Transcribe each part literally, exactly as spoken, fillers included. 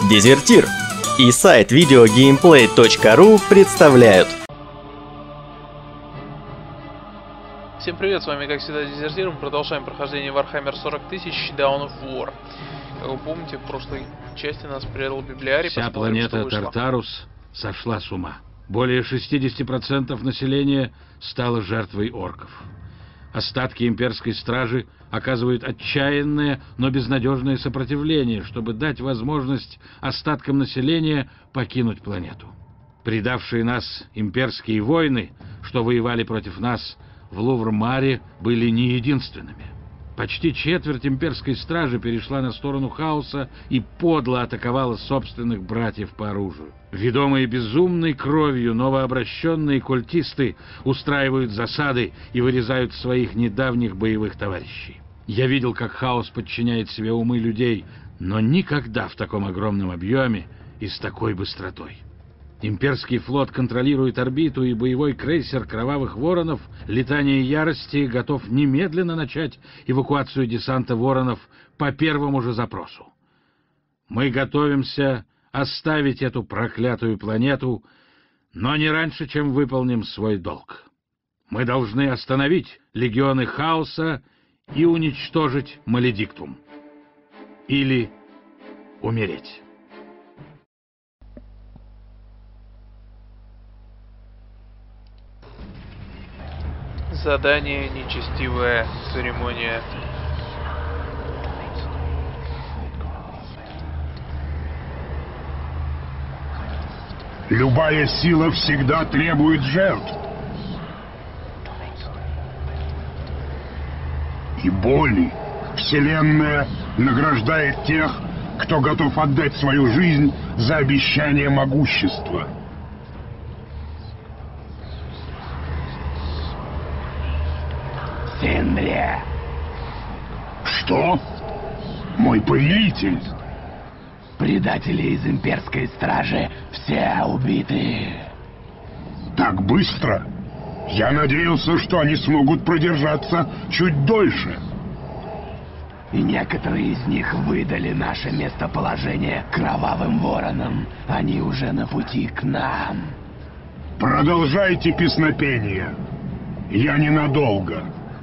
Дезертир и сайт видеогеймплей точка ру представляют. Всем привет, с вами как всегда Дезертир. Мы продолжаем прохождение Warhammer сорок тысяч Dawn of War. Как вы помните, в прошлой части нас предал библиарий. Вся планета Тартарус сошла с ума. Более шестидесяти процентов населения стало жертвой орков. Остатки имперской стражи оказывают отчаянное, но безнадежное сопротивление, чтобы дать возможность остаткам населения покинуть планету. Предавшие нас имперские войны, что воевали против нас в Лувр-Маре, были не единственными. Почти четверть имперской стражи перешла на сторону хаоса и подло атаковала собственных братьев по оружию. Ведомые безумной кровью новообращенные культисты устраивают засады и вырезают своих недавних боевых товарищей. Я видел, как хаос подчиняет себе умы людей, но никогда в таком огромном объеме и с такой быстротой. Имперский флот контролирует орбиту, и боевой крейсер Кровавых Воронов «Летание ярости» готов немедленно начать эвакуацию десанта Воронов по первому же запросу. Мы готовимся оставить эту проклятую планету, но не раньше, чем выполним свой долг. Мы должны остановить легионы хаоса и уничтожить Маледиктум. Или умереть. Задание «Нечестивая церемония». Любая сила всегда требует жертв. И боли. Вселенная награждает тех, кто готов отдать свою жизнь за обещание могущества. Синдри! Что? Мой повелитель? Предатели из имперской стражи все убиты. Так быстро? Я надеялся, что они смогут продержаться чуть дольше. И некоторые из них выдали наше местоположение Кровавым Воронам. Они уже на пути к нам. Продолжайте песнопение. Я ненадолго.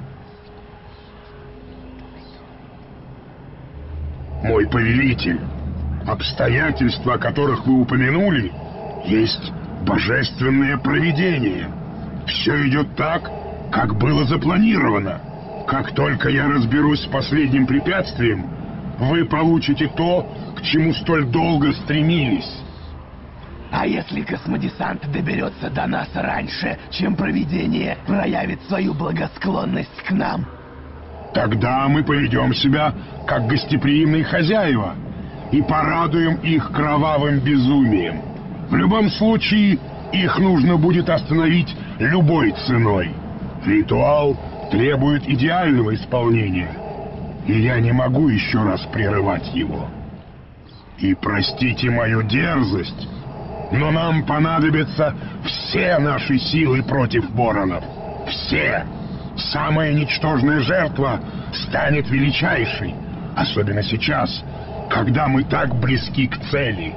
Мой повелитель, обстоятельства, о которых вы упомянули, есть божественное провидение. Все идет так, как было запланировано. Как только я разберусь с последним препятствием, вы получите то, к чему столь долго стремились. А если космодесант доберется до нас раньше, чем провидение проявит свою благосклонность к нам? Тогда мы поведем себя как гостеприимные хозяева и порадуем их кровавым безумием. В любом случае, их нужно будет остановить любой ценой. Ритуал требует идеального исполнения, и я не могу еще раз прерывать его. И простите мою дерзость, но нам понадобятся все наши силы против воронов. Все! Самая ничтожная жертва станет величайшей, особенно сейчас, когда мы так близки к цели.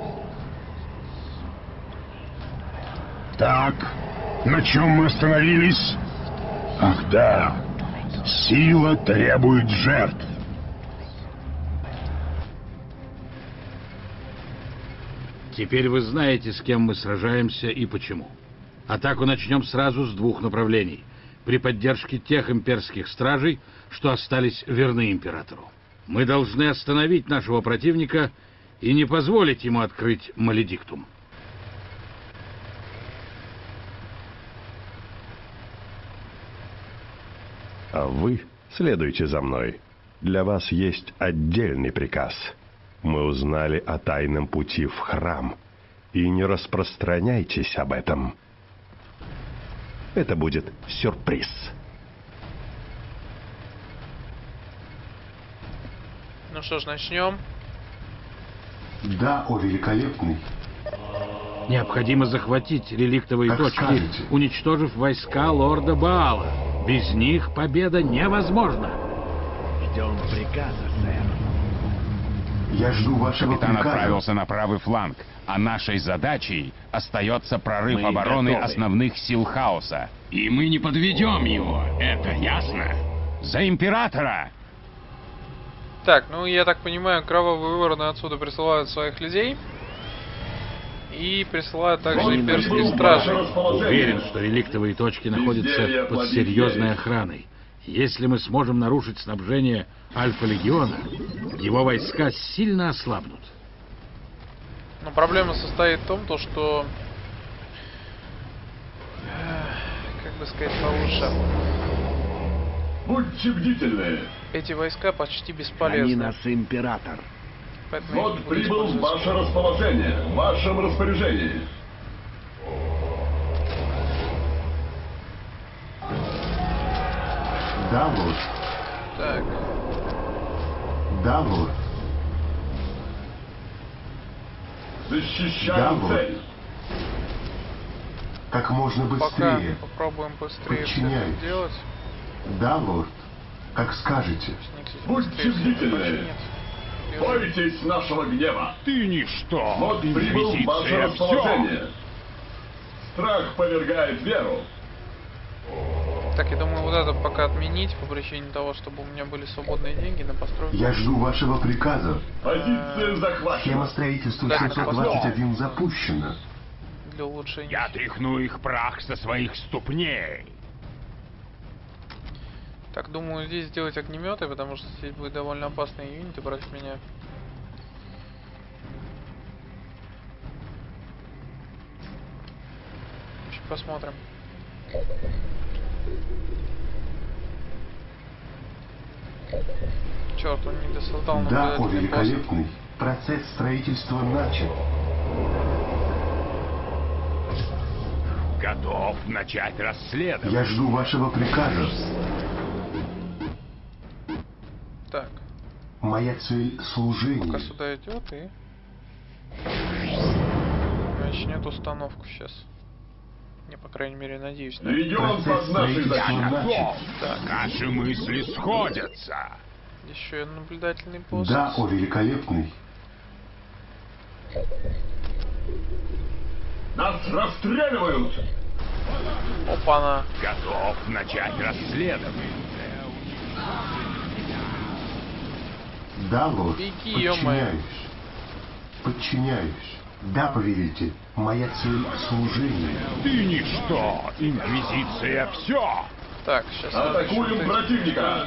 Так, на чем мы остановились? Ах да, сила требует жертв. Теперь вы знаете, с кем мы сражаемся и почему. Атаку начнем сразу с двух направлений. При поддержке тех имперских стражей, что остались верны императору. Мы должны остановить нашего противника и не позволить ему открыть Маледиктум. А вы следуйте за мной. Для вас есть отдельный приказ. Мы узнали о тайном пути в храм. И не распространяйтесь об этом. Это будет сюрприз. Ну что ж, начнем. Да, о великолепный. Необходимо захватить реликтовые Как точки, скажете. уничтожив войска лорда Баала. Без них победа невозможна. Ждем приказа, сэр. Я жду вашего Капитан приказа. отправился на правый фланг, а нашей задачей остается прорыв Мы обороны готовы. основных сил хаоса. И мы не подведем его, это ясно? За императора! Так, ну я так понимаю, кровавые вороны отсюда присылают своих людей. И присылают также имперские стражи. Уверен, что реликтовые точки находятся под серьезной охраной. Если мы сможем нарушить снабжение Альфа-легиона, его войска сильно ослабнут. Но проблема состоит в том, то, что... э, Как бы сказать получше. Будьте бдительны. Эти войска почти Они бесполезны. наш император. Поэтому я Вот не буду прибыл в использовать. ваше расположение, в вашем распоряжении. Да, лорд. Так, Да, лорд. Защищаем Да, цель. Как можно пока быстрее. попробуем быстрее все это Подчиняюсь. сделать. Да, лорд. Как скажете. Никаких Будьте быстрее всего бдительны. починит. Делай. Бойтесь нашего гнева. Ты ничто! Вот прибыл в ваше Инквизиция, все! расположение. Страх повергает веру. Так, я думаю, вот это пока отменить по причине того, чтобы у меня были свободные деньги на постройку. Я жду вашего приказа. Позиция Схема захвачена. строительства Да, семьсот двадцать один запущена. Для улучшения. Я тряхну их прах со своих ступней. Так, думаю, здесь сделать огнеметы, потому что здесь будет довольно опасные юниты против меня. Чуть посмотрим. Черт, он не досоздал Да, о наблюдательный пост. великолепный. Процесс строительства начат. Готов начать расследование. Я жду вашего приказа. Так, Моя цель — пока служение. сюда идет и начнет установку сейчас. Я, по крайней мере, надеюсь на это. Регион Процесс под нашей строительства защитой. начат. Наши мысли сходятся. Еще и наблюдательный пост. Да, о великолепный. Нас расстреливают. Опа-на. Готов начать расследование. Да, лорд. Беги, ё-моё. Подчиняюсь. Подчиняюсь. Да, повелитель. Моя цель — служение. Ты ничто! Инквизиция, все! Так, сейчас Атакуем противника.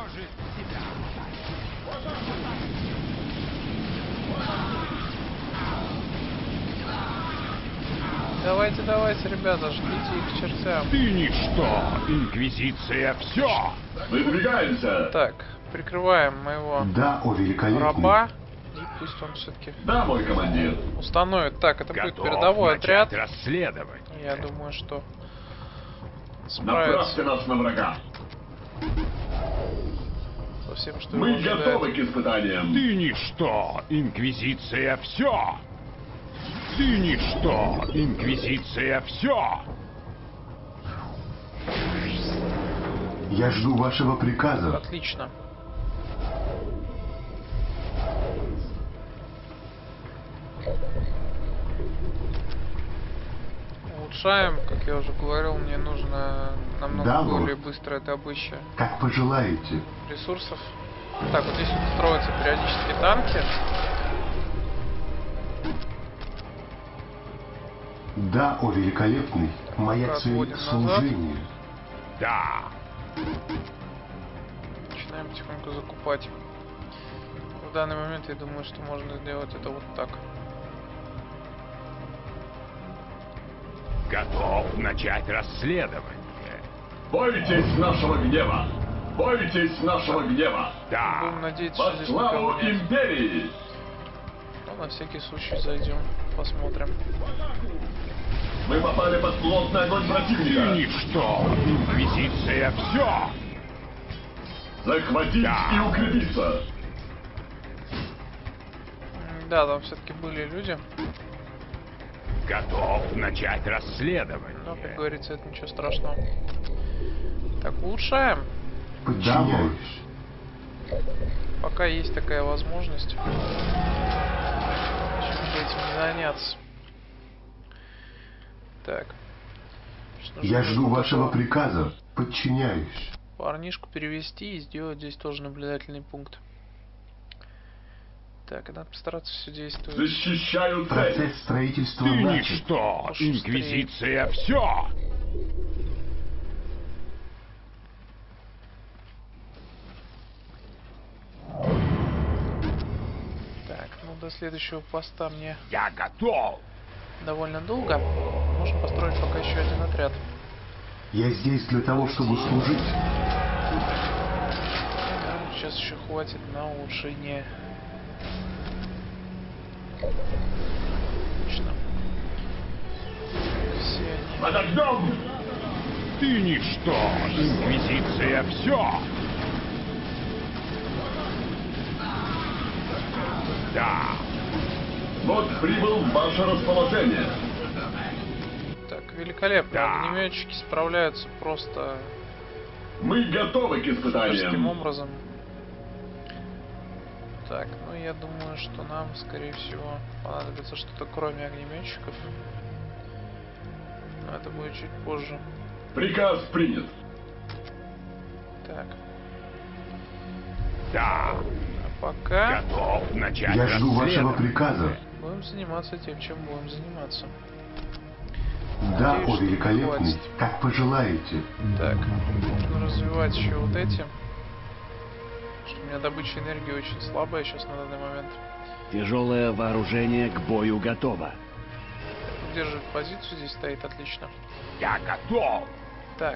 Давайте, давайте, ребята, жгите их к чертям. Ты ничто! Инквизиция, все! Выдвигаемся. Так, прикрываем моего Да, о великолепный. раба. И пусть он все-таки Да, мой командир. установит. Так, это будет Готов передовой начать отряд. расследование. Я думаю, что справится Направьте нас на врага. со всем, что Мы его ожидает. готовы к испытаниям. Ты ничто! Инквизиция, все! Ты ничто! Инквизиция, все! Я жду вашего приказа. Отлично. Улучшаем, как я уже говорил, мне нужно намного Да, более лорд. быстрая добыча Как пожелаете. ресурсов. Так, вот здесь вот строятся периодически танки. Да, о великолепный. Моя Так, цель отводим — назад. служение. Да! Начинаем потихоньку закупать. В данный момент я думаю, что можно сделать это вот так. Готов начать расследование. Бойтесь нашего гнева. Бойтесь нашего гнева. Да! Будем надеяться, Во что здесь славу никого нет. империи. Но на всякий случай зайдем, посмотрим. Мы попали под плотный огонь Ты противника. ничто! Инквизиция, все! Захватить Да. и укрепиться. М, Да, там все-таки были люди. Готов начать расследование. Но, как говорится, это ничего страшного. Так, улучшаем. Подчиняюсь. Пока есть такая возможность, почему бы этим не заняться. Так. Я жду вашего приказа. Подчиняюсь. Парнишку перевести и сделать здесь тоже наблюдательный пункт. Так, и надо постараться все действовать. Защищаю цель. Процесс строительства Ты начат. ничто! Пошустрее. Инквизиция все! Так, ну до следующего поста мне Я готов! довольно долго. Можно построить пока еще один отряд. Я здесь для того, чтобы служить. Да, сейчас еще хватит на улучшение. Отлично. Все они... Подождем! Ты ничто! Инквизиция все! Да! Вот прибыл в ваше расположение. Так, великолепно. Да. Огнеметчики справляются просто Мы готовы к таким испытаниям. образом. Так, ну я думаю, что нам, скорее всего, понадобится что-то кроме огнеметчиков. Но это будет чуть позже. Приказ принят. Так, Да! а пока Готов начать Я жду вашего расследование. приказа. будем заниматься тем, чем будем заниматься. Да, Надеюсь, о что великолепный, хватит. как пожелаете. Так, нужно развивать еще вот эти. Что у меня добыча энергии очень слабая сейчас на данный момент. Тяжелое вооружение к бою готово. Удерживает позицию, здесь стоит отлично. Я готов! Так,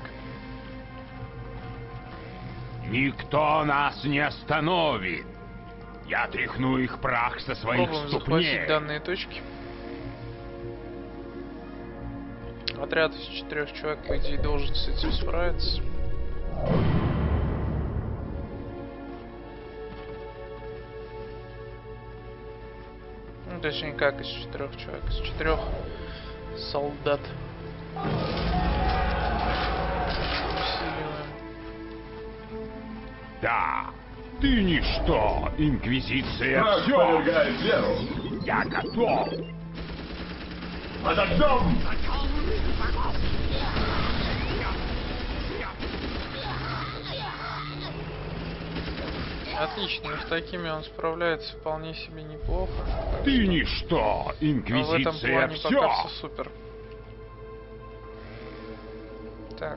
Никто нас не остановит! Я тряхну их прах со своих пробуем ступней! захватить данные точки. Отряд из четырех человек, по идее, должен с этим справиться. Ну, точнее, как из четырех человек, из четырех солдат. Усиливаем. Да! Ты ничто! Инквизиция Страх все! повергает веру. Я готов! Подождем! Отлично, и с такими он справляется вполне себе неплохо. Ты ничто! Но в этом Инквизиция плане все! пока все супер. Так.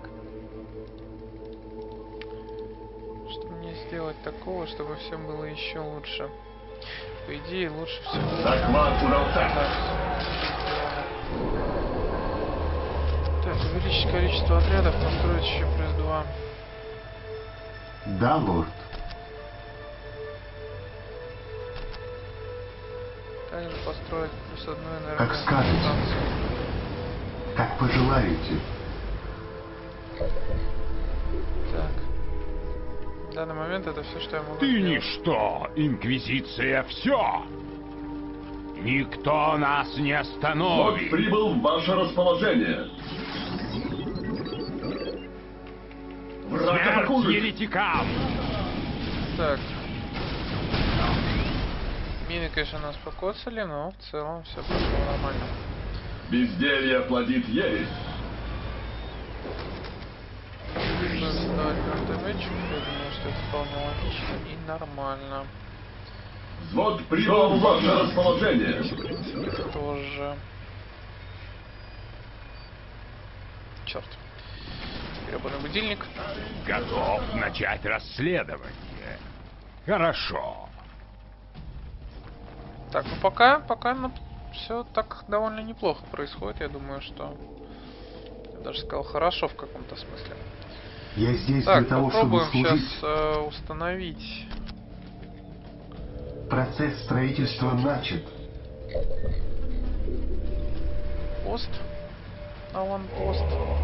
Что мне сделать такого, чтобы все было еще лучше? По идее, лучше всего... Захват удался. Да, всё сделано. Так, увеличить количество отрядов, построить еще плюс два. Да, лорд. Также построить плюс одну Как скажете. энергостанцию. Как пожелаете. Так. В данный момент это все, что я могу Ты сделать. ничто! Инквизиция все! Никто нас не Вот остановит! прибыл в ваше расположение. Враг Смерть атакует. еретикам! Так. Мины, конечно, нас покоцали, но в целом все прошло нормально. Безделье плодит ересь. Создавать автометчик, я думаю, что это вполне логично и нормально. Вот прибыл в ваше расположение. В принципе, тоже. Черт. Гребаный будильник. Готов начать расследование. Хорошо. Так, ну пока, пока ну, все так довольно неплохо происходит. Я думаю, что я даже сказал хорошо в каком-то смысле. Я здесь Так, для того, чтобы попробуем сейчас служить. э, установить. Процесс строительства начат. Пост. Аванпост.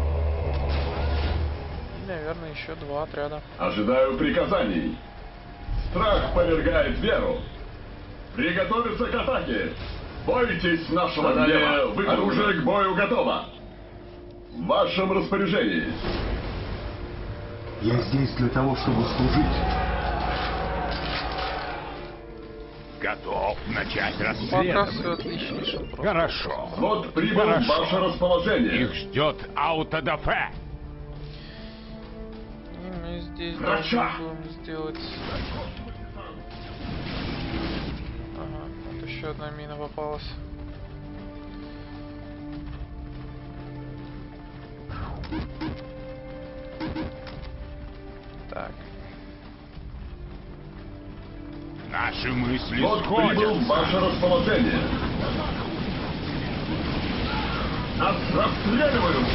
И, наверное, еще два отряда. Ожидаю приказаний. Страх повергает веру. Приготовиться к атаке. Бойтесь нашего гнева. Оружие к бою готово. В вашем распоряжении. Я здесь для того, чтобы служить. Готов начать Пока расследование. все отличнейше. Просто. Хорошо. Вот прибыл в ваше расположение. Их ждет аутодафе. И мы здесь Врача. должны будем сделать... Ага, вот еще одна мина попалась. Так. Наши мысли Вот прибыл в сходятся. ваше расположение. Нас расстреливают.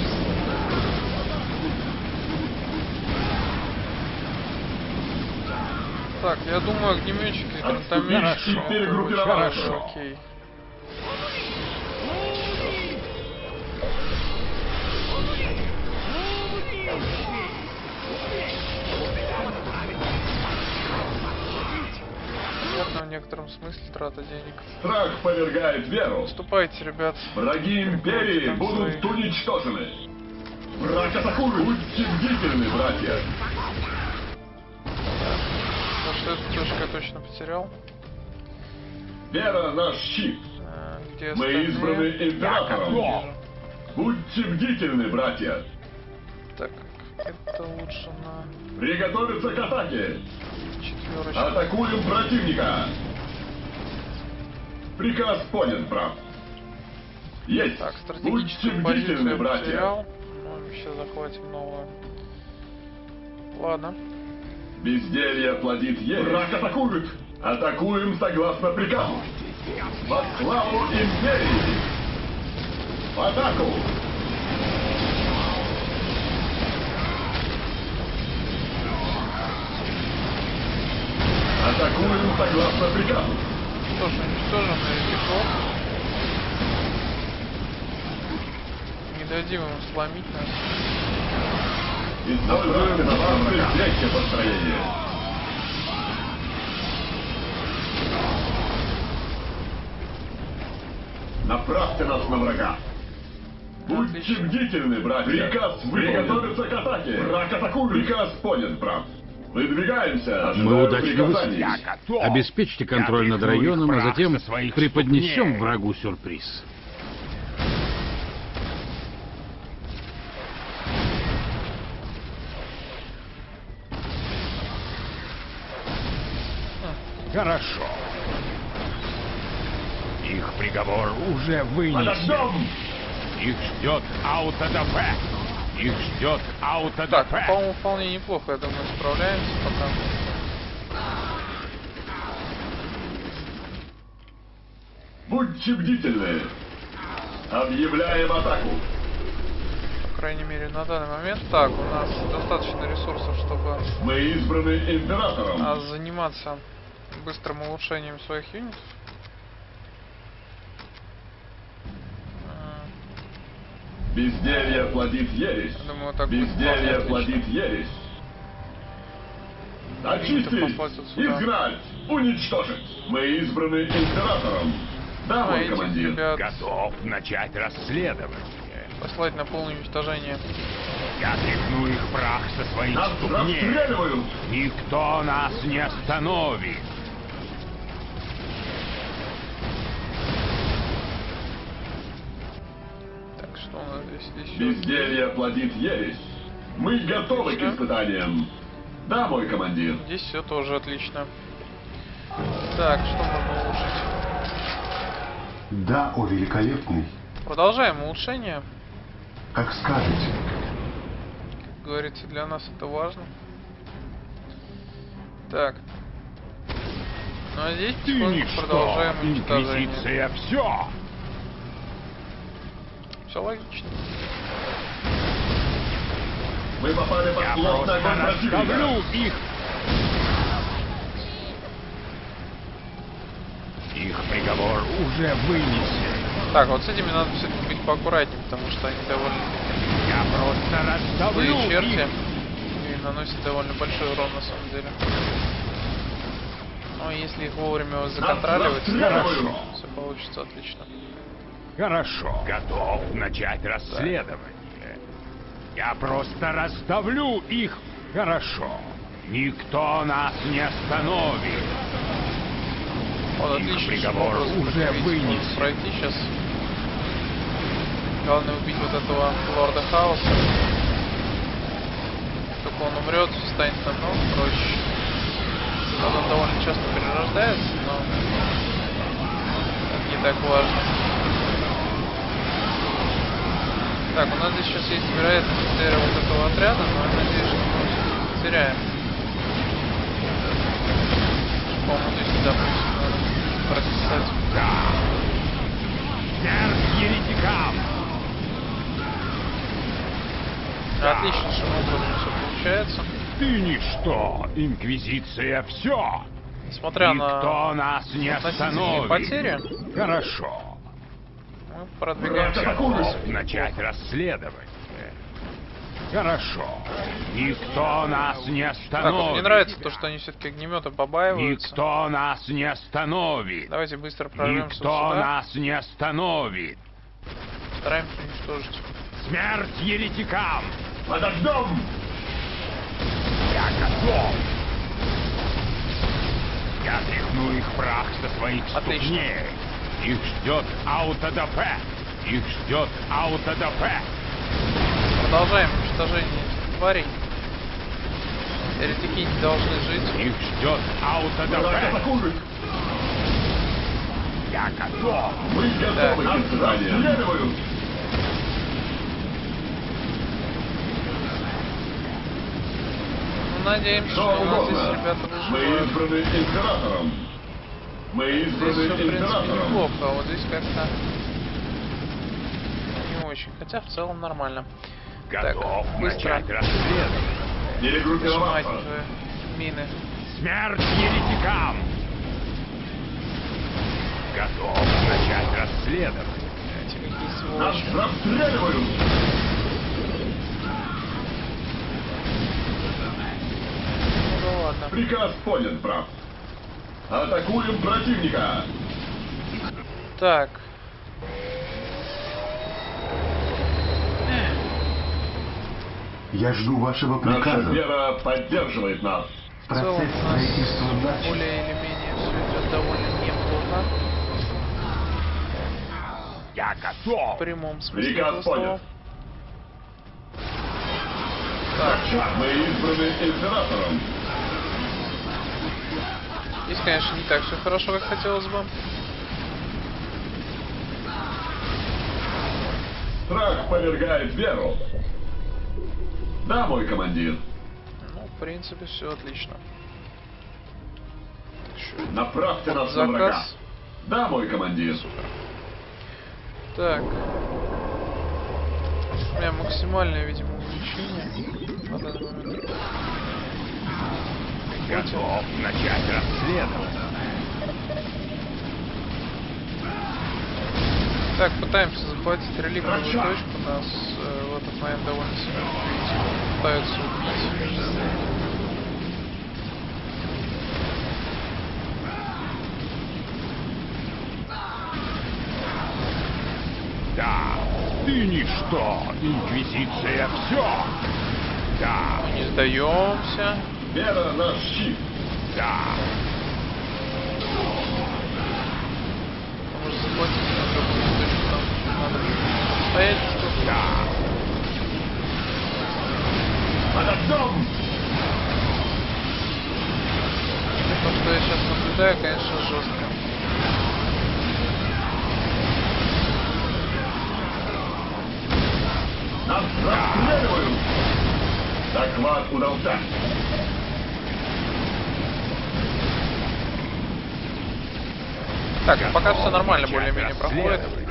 Так, я думаю, огнеметчики, гранатометчики. Хорошо. Перегруппироваться. Хорошо, окей. Понятно, в некотором смысле трата денег. Страх повергает веру. Вступайте, ребят. Враги Империи Там будут свои. уничтожены. Враг атакует. Будьте бдительны, братья. Ну что, эту точку я точно потерял. Вера наш щит. А, где Мы остальные? избраны императором. Вижу. Будьте бдительны, братья. Так, это лучше на Приготовиться к атаке. четверочку. Атакуем противника. Приказ понят, брат. Есть. Так, Будьте стратегическую позицию бдительны, я братья. потерял. Ну, сейчас захватим новую. Ладно. Безделье плодит ересь. Враг атакует. Атакуем согласно приказу. Во славу Империи. В атаку. Атакуем согласно приказу. Что ж, уничтожим новичков. Не дадим им сломить нас. Используем запасы третье построение. Направьте нас на врага. Будьте Отлично. бдительны, братья. Приказ приготовиться к атаке. Враг атакует. Приказ понят, брат. Выдвигаемся. Мы Ожидаю удачно приказаний. Я готов. Обеспечьте контроль Я над тряхну их районом, а прах затем со своих преподнесем ступней. врагу сюрприз. Хорошо. Их приговор уже вынесен. Подождем! Их ждет аутодафе. Их ждет Так, ну, аутодафе. по-моему, вполне неплохо, я думаю, справляемся пока. Будьте бдительны. Объявляем атаку. По крайней мере, на данный момент. Так, у нас достаточно ресурсов, чтобы Мы избраны императором. а, заниматься быстрым улучшением своих юнитов. А, Безделье плодит ересь. Я думаю, так будет Безделье вполне плодит ересь. Очистить, послать вот сюда. изгнать, уничтожить. Мы избраны императором. Да, А, мой этих командир. ребят Готов начать расследование. послать на полное уничтожение. Я тряхну их прах со своих Нас ступней. расстреливают. Никто нас не остановит. Так, что у нас здесь? Здесь еще- Безделье плодит ересь. Мы готовы к Отлично. испытаниям. Да, мой командир. Здесь все тоже отлично. Так, что можно улучшить? Да, о великолепный, Продолжаем улучшение. как скажете. Как говорится, для нас это важно. Так. Ну а здесь Ты потихоньку ничто. продолжаем уничтожение. Инквизиция все. Все логично. Мы попали под Я плотный просто огонь противника. расставлю их. Их приговор уже вынесен. Так, вот с этими надо все-таки быть поаккуратнее, потому что они довольно Я просто расставлю злые черти их. и наносят довольно большой урон на самом деле. Но если их вовремя законтроливать, расстреливают. все получится отлично. Хорошо. Готов начать расследование. Я просто расставлю их. Хорошо. Никто нас не остановит. Вот, Их отлично, приговор уже вынесен. пройти сейчас. Главное убить вот этого лорда хаоса. Только он умрет, все станет намного проще. Он довольно часто перерождается, но это не так важно. Так, у нас здесь сейчас есть вероятность потери вот этого отряда, но я надеюсь, что мы все потеряем. По-моему, здесь сюда надо прописать. Да. Смерть еретикам! Отличнейшим образом все получается. Ты ничто, Инквизиция, все. Несмотря Никто на нас не относительные остановит. потери, Хорошо. мы продвигаемся. Готов начать расследовать. Хорошо. Никто нас не Так, остановит. вот мне нравится то, что они все-таки огнемета побаиваются. Никто нас не остановит. Давайте быстро прорвемся Никто сюда. нас не остановит. Стараемся уничтожить. Смерть еретикам! Подождем! Я готов! Я тряхну их прах со своих Отлично. ступней. Их ждет аутодафе. Их ждет аутодафе. Продолжаем уничтожение этих тварей. Еретики не должны жить. Их ждет аутодафе. Я готов. Мы готовы к испытанию. Ну, надеемся, что у нас здесь ребята Мы выживают. избраны императором. Мы Здесь избраны все, в принципе, императором. неплохо, а вот здесь как-то не очень. Хотя в целом нормально. Готов Так, быстро. начать расследование. Не Сжимайте регруппироваться. уже мины. Смерть еретикам! Готов начать расследование. Эти какие Нас сволочи. расстреливают! Ну да ладно. Приказ понят, брат. Атакуем противника! Так. Я жду вашего Наша приказа. вера поддерживает нас. В целом Процесс у нас строительства начат. более или менее все идет довольно неплохо. Я готов. В прямом смысле Приказ этого слова. понят. Так, Мы избраны императором. здесь, конечно, не так все хорошо, как хотелось бы. Страх повергает веру. Да, мой командир. Ну, в принципе, все отлично. Еще Направьте нас на врага. заказ. Да, мой командир. Так. У меня максимальное, видимо, увеличение на данный момент. Готов начать расследование. Так, пытаемся захватить реликтовую точку. Нас э, в этот момент довольно сильно пытаются убить. Да, ты ничто, Инквизиция, все. Да, Мы не сдаемся. Вера наш щит. да. Может захватить на другую точку, там надо обстоятельства. Да. Подождем! То, что я сейчас наблюдаю, конечно, жестко. Нас расстреливают! Доклад удался. Так, пока все нормально, начать более-менее проходит. расследование.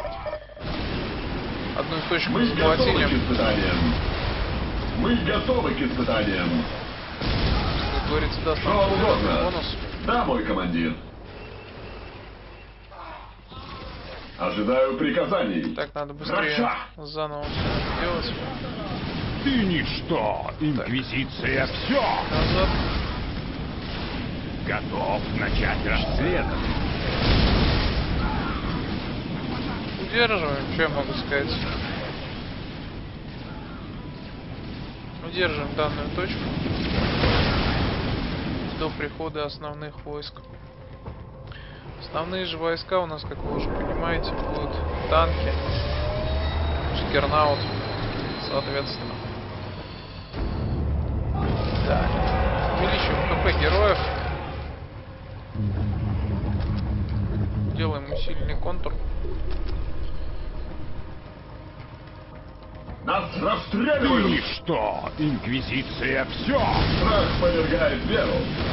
Одну из точек Мы мы готовы к захватили. испытаниям. Мы готовы к испытаниям. Как говорится, даст Что нам угодно. бонус. Да, мой командир. Ожидаю приказаний. Так, надо быстрее Хорошо. заново все это делать. Ты ничто, Инквизиция, все. Назад. Готов начать расследование. Удерживаем, что я могу сказать. Удерживаем данную точку до прихода основных войск. Основные же войска у нас, как вы уже понимаете, будут танки, Джиггернаут, соответственно. Так, увеличиваем ХП героев. Делаем усиленный контур. Нас расстреливают! И что? Инквизиция все! Страх повергает веру!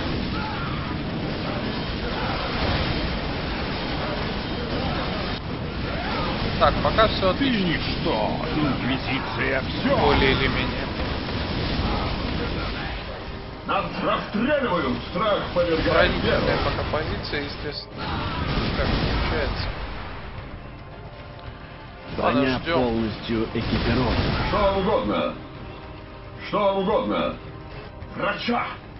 Так, пока все Ты отлично. ничто! Инквизиция все! Более или менее. Нас расстреливают! Страх повергает веру! Оборонительная пока позиция, естественно. Как получается. Ладно, Броня ждем. полностью экипирована. Что вам угодно? Что вам угодно? Врача!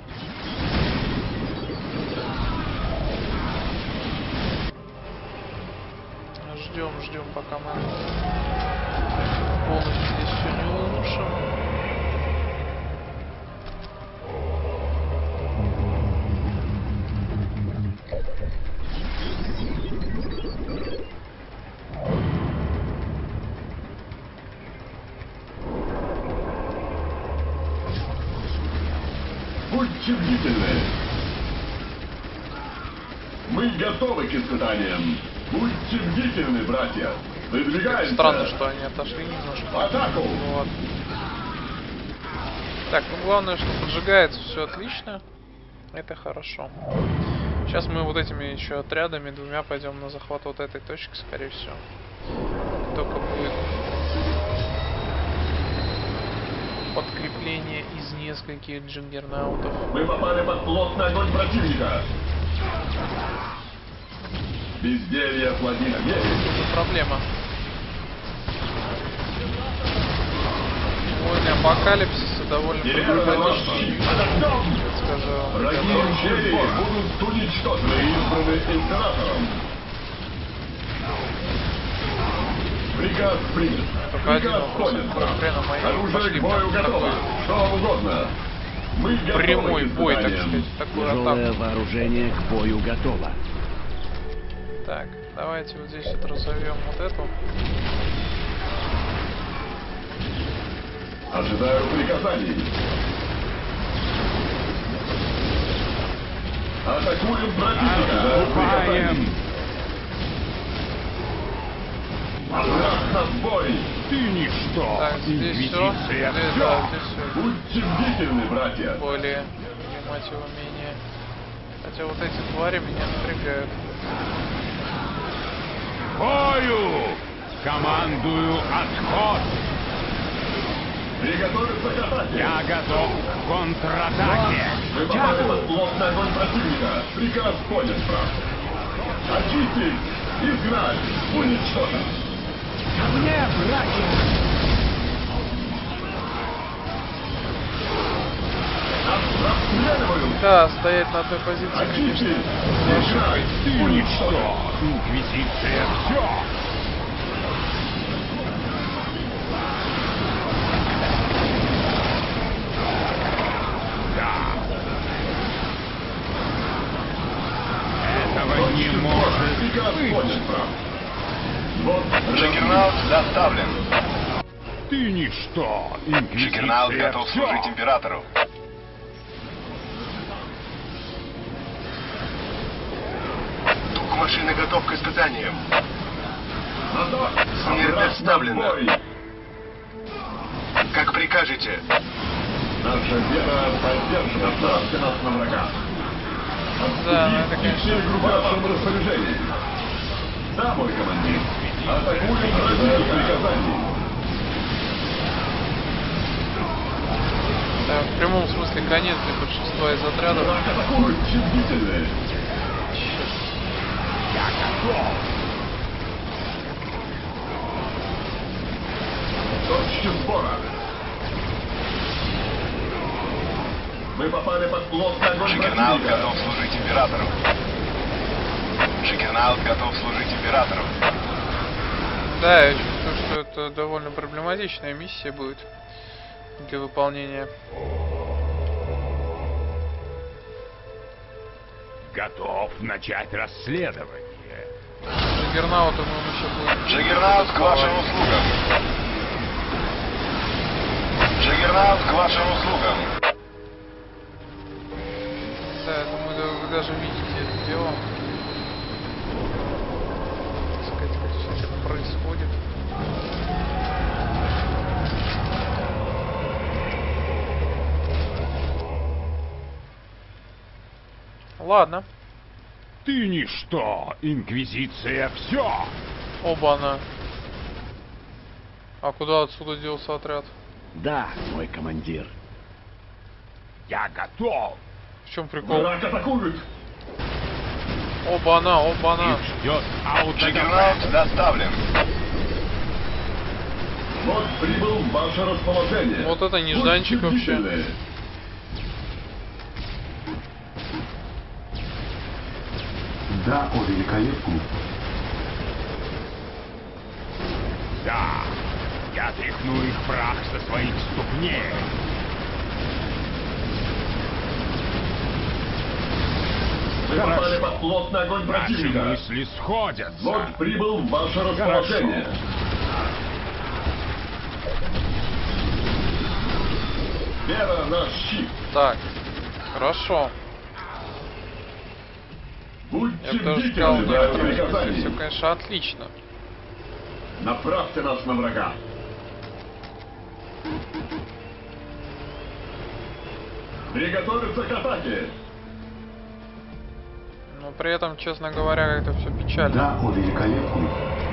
Ждем, ждем, пока мы полностью здесь все не улучшим. Будьте бдительны! Мы готовы к испытаниям! Будьте бдительны, братья! Выдвигаемся! Странно, что они отошли немножко. В атаку! Ну ладно. Так, ну главное, что поджигается все отлично. Это хорошо. Сейчас мы вот этими еще отрядами двумя пойдем на захват вот этой точки, скорее всего. Только будет подкрепление из нескольких джиггернаутов. Мы попали под плотный огонь противника! Безделье плотина есть! Это проблема. Войны апокалипсиса довольно проблематичны. Скажу вам. Враги империи будут уничтожены и избраны императором. Приказ принят. Только один Приказ вопрос. понят. Какого хрена мои Оружие пошли к бою в готово. Что вам угодно. Мы готовы прямой к бой, так испытаниям. сказать, такую Тяжелое атаку. вооружение к бою готово. Так, давайте вот здесь вот разовьем вот эту. Ожидаю приказаний. Атакуем противника. Ожидаю приказаний. Обратно в бой. Ты ничто! Так, здесь все. Инквизиция Здесь, все! да, здесь все Будьте бдительны, братья. более, мать его, менее. Хотя вот эти твари меня напрягают. Бою! Командую отход! Приготовиться к атаке. Я готов к контратаке! Мы попали под плотный огонь противника. Приказ понят, брат. Очистить, изгнать, уничтожить. Ко мне, братья! Нас расстреливают. Да, стоять на одной позиции, конечно. Очистить, изгнать, Ты уничтожить. ничто! Инквизиция все! Да! Этого не может Приказ быть! понят, брат. Вот Джиггернаут доставлен. Ты ничто! Джиггернаут Инквизиция готов все! служить императору. Дух машины готов к испытаниям. назад. Смерть Обратно в доставлена. бой. Как прикажете. Наша вера поддержит. Отправьте нас на врага. Да, ну это, конечно, Все группы в вашем распоряжении. Да, мой командир. Атакуем противника. Приказаний. Да, в прямом смысле конец для большинства из отрядов. Враг атакует. Чувствительные. Я готов! Точки сбора. Мы попали под плотный огонь Джиггернаут противника. готов служить императору. Джиггернаут готов служить императору. Да, я чувствую, что это довольно проблематичная миссия будет для выполнения. Готов начать расследование. Джаггернаут, по-моему, еще будет. Джаггернаут к вашим услугам. Джаггернаут к вашим услугам. Да, я думаю, да, вы даже видите это дело. Так сказать, как все это происходит. Ладно. Ты ничто, Инквизиция, все. Оба-на. А куда отсюда делся отряд? Да, мой командир. Я готов. В чем прикол? Враг атакует. Оба-на, оба-на. Их ждет Джаггернаут доставлен. Вот прибыл в ваше расположение. Вот это нежданчик Будьте вообще. бдительны. Да, о великолепный. Да, я тряхну их прах со своих ступней. Вы попали под плотный огонь Наши противника. мысли сходятся. Вот прибыл в ваше расположение. Вера наш щит. Так, хорошо. Будьте Я бы тоже сказал, бдительны, в дайте некотором смысле приказаний. все, конечно, отлично. Направьте нас на врага. Приготовиться к атаке. Но при этом, честно говоря, как-то все печально. Да, о великолепный.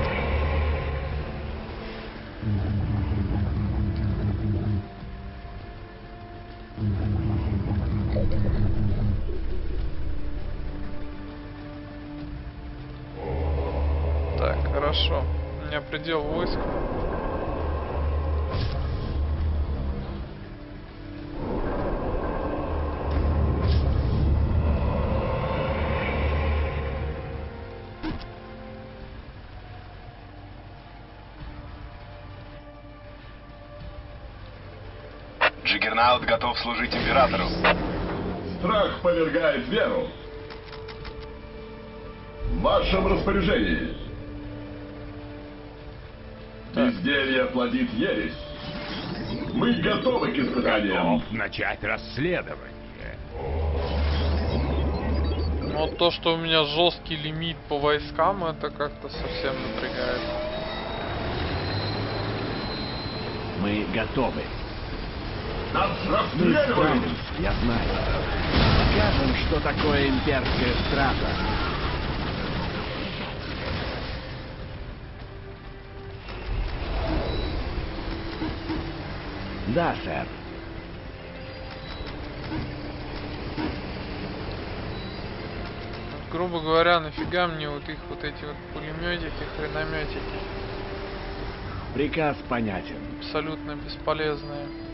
Так, хорошо. У меня предел войск. Джаггернаут готов служить императору. Страх повергает веру. В вашем распоряжении. Безделье плодит ересь. Мы готовы к испытаниям. Готов начать расследование. Вот то, что у меня жесткий лимит по войскам, это как-то совсем напрягает. Мы готовы. Нас Мы расстреливают. справимся, я знаю. Покажем, что такое имперская страта. Да, сэр. Вот, грубо говоря, нафига мне вот их вот эти вот пулеметики, хренометики? Приказ понятен. Абсолютно бесполезные.